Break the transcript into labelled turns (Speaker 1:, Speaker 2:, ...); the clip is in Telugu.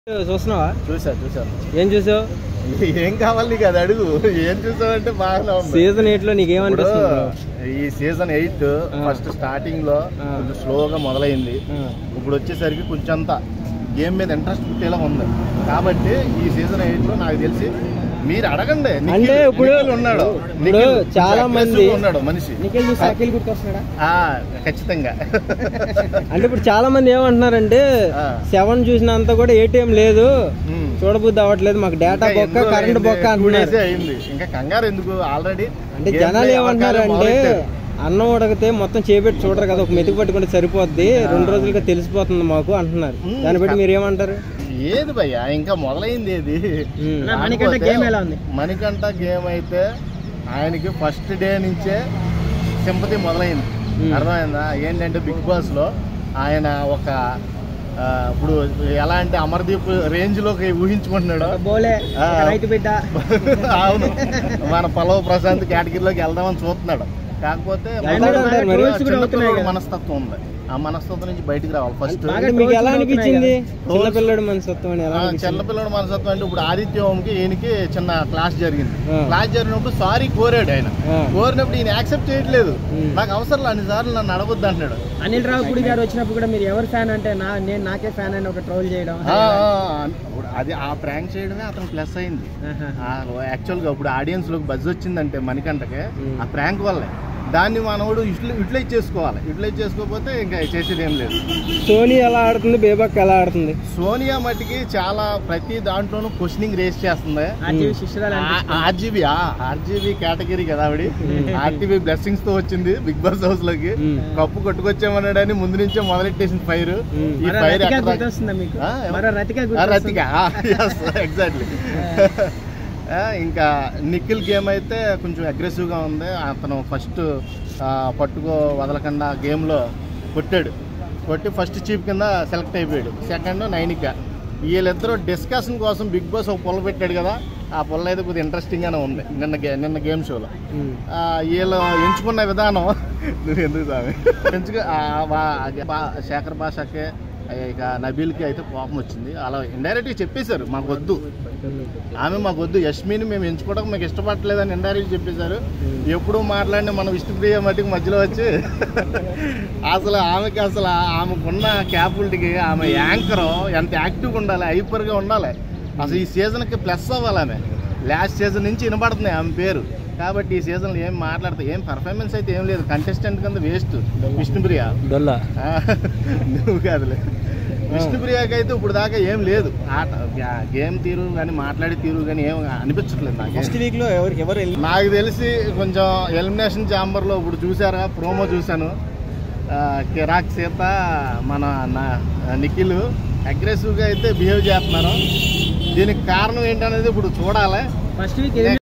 Speaker 1: చూస్తున్నావా?
Speaker 2: చూసాను.
Speaker 1: ఏం చూసావు?
Speaker 2: ఏం కావాలి నీకు అది అడుగు. ఏం చూసావంటే బాగా
Speaker 1: సీజన్ 8 లో నీకేమనిపిస్తుంది?
Speaker 2: ఈ సీజన్ 8 ఫస్ట్ స్టార్టింగ్ లో కొంచెం స్లోగా మొదలైంది. ఇప్పుడు వచ్చేసరికి కొంచెం గేమ్ మీద ఇంట్రెస్ట్ పుట్టేలా ఉంది. కాబట్టి ఈ సీజన్ 8 లో నాకు తెలిసి మీరు అడగండి.
Speaker 1: అంటే ఇప్పుడు
Speaker 2: ఉన్నాడు
Speaker 1: చాలా మంది
Speaker 2: ఉన్నాడు మనిషి ఖచ్చితంగా.
Speaker 1: అంటే ఇప్పుడు చాలా మంది ఏమంటున్నారంటే 7 చూసినంత కూడా ఏటీఎం లేదు, చూడబుద్ధి అవ్వట్లేదు, మాకు డేటా బొక్క కరెంట్ బొక్క అంటున్నారు.
Speaker 2: అయింది ఇంకా కంగారు ఎందుకు? ఆల్రెడీ
Speaker 1: అంటే జనాలు ఏమంటున్నారంటే అన్నం ఉడకితే మొత్తం చేపెట్టి చూడరు కదా, ఒక మెతుకు పట్టుకుంటే సరిపోద్ది, 2 రోజులుగా తెలిసిపోతుంది మాకు అంటున్నారు. దాన్ని బట్టి మీరు ఏమంటారు?
Speaker 2: ఏది భయ్యా ఇంకా మొదలైంది ఏది? మణికంఠ గేమ్ అయితే ఆయనకి ఫస్ట్ డే నుంచే సింపతి మొదలైంది. అర్థమైందా? ఏంటంటే బిగ్ బాస్ లో ఆయన ఒక ఇప్పుడు ఎలా అంటే అమర్దీప్ రేంజ్ లోకి ఊహించుకుంటున్నాడు. అవును, మన పల్లవ్ ప్రశాంత్ కేటగిరీలోకి వెళ్దామని చూస్తున్నాడు. కాకపోతే చిన్నపిల్లడు మనస్తత్వం ఉంది. ఆ మనస్తత్వం నుంచి బయటికి రావాలి. ఫస్ట్
Speaker 1: మీకు ఎలా అనిపించింది చిన్నపిల్లడు మనస్తత్వం?
Speaker 2: చిన్నపిల్లడు మనస్తత్వం అంటే ఇప్పుడు ఆదిత్య ఓంకి ఈయనకి చిన్న క్లాస్ జరిగింది. క్లాస్ జరిగినప్పుడు సారీ కోరాడు. ఆయన కోరినప్పుడు ఈయన యాక్సెప్ట్ చేయట్లేదు. నాకు అవసరం అన్నిసార్లు నన్ను అడగొద్దు అంటున్నాడు.
Speaker 1: అనిల్ రావుపూడి గారు వచ్చినప్పుడు కూడా మీరు ఎవరు ఫ్యాన్ అంటే నేను నాకే ఫ్యాన్ అని ఒక ట్రోల్ చేయడం,
Speaker 2: అది ఆ ప్రాంక్ చేయడమే అతను ప్లస్ అయింది. యాక్చువల్ గా ఇప్పుడు ఆడియన్స్ లోకి బజ్ వచ్చిందంటే మణికంఠకి ఆ ప్రాంక్ వల్లే. దాన్ని మనోడు యూటిలైజ్ చేసుకోవాలి. యూటిలైజ్ చేసుకోకపోతే ఇంకా చేసేది ఏం లేదు.
Speaker 1: సోనియా ఎలా ఆడుతుంది, బేబక్ ఎలా ఆడుతుంది?
Speaker 2: సోనియా మట్టికి చాలా ప్రతి దాంట్లోనూ క్వశ్చనింగ్ రేస్ చేస్తుంది. ఆర్జీబీ కేటగిరీ కదా ఆవిడ. ఆర్టీవీ బ్లెస్సింగ్స్ తో వచ్చింది బిగ్ బాస్ హౌస్ లోకి. కప్పు కొట్టుకొచ్చామన్నాడని ముందు నుంచే మొదలెట్టేసిన ఫైర్. ఈ ఫైర్ రతిక ఎగ్జాక్ట్లీ. ఇంకా నిఖిల్ గేమ్ అయితే కొంచెం అగ్రెసివ్గా ఉంది. అతను ఫస్ట్ పట్టుకో వదలకుండా గేమ్లో కొట్టి ఫస్ట్ చీఫ్ కింద సెలెక్ట్ అయిపోయాడు. సెకండ్ నైనిక. వీళ్ళిద్దరూ డిస్కషన్ కోసం బిగ్ బాస్ ఒక పొల్ల పెట్టాడు కదా, ఆ పొల్ల అయితే కొద్దిగా ఇంట్రెస్టింగ్గానే ఉంది నిన్న గేమ్ షోలో. వీళ్ళు ఎంచుకున్న విధానం ఎందుకు సామి శేఖర్ భాషకే ఇక నబీల్కి అయితే కోపం వచ్చింది. అలా ఇండైరెక్ట్గా చెప్పేశారు మాకు వద్దు, ఆమె మాకు వద్దు, యష్మిని మేము ఎంచుకోవడం మాకు ఇష్టపడలేదని ఇండైరెక్ట్గా చెప్పేశారు. ఎప్పుడు మాట్లాడిన మన విష్ణుప్రియ మట్టికి మధ్యలో వచ్చి అసలు ఆమెకున్న క్యాపబిలిటీకి ఆమె యాంకర్ ఎంత యాక్టివ్గా ఉండాలి, హైపర్గా ఉండాలి. అసలు ఈ సీజన్కి ప్లస్ అవ్వాలి. ఆమె లాస్ట్ సీజన్ నుంచి వినపడుతుంది ఆమె పేరు. కాబట్టి ఈ సీజన్లో ఏం మాట్లాడితే ఏం పర్ఫార్మెన్స్ అయితే ఏం లేదు. కంటెస్టెంట్ కింద వేస్ట్ విష్ణుప్రియ. నువ్వు కాదులే. విష్ణుప్రియకి అయితే ఇప్పుడు దాకా ఏం లేదు. ఆట గేమ్ తీరు కానీ మాట్లాడే తీరు కానీ ఏం అనిపించట్లేదు నాకు.
Speaker 1: నెక్స్ట్ వీక్ లో ఎవరు
Speaker 2: నాకు తెలిసి కొంచెం ఎలిమినేషన్ ఛాంబర్లో ఇప్పుడు చూసారా ప్రోమో చూశాను. కిరాక్ సీత మన నిఖిల్ అగ్రెసివ్గా అయితే బిహేవ్ చేస్తున్నారు. దీనికి కారణం ఏంటనేది ఇప్పుడు చూడాలి.
Speaker 1: First week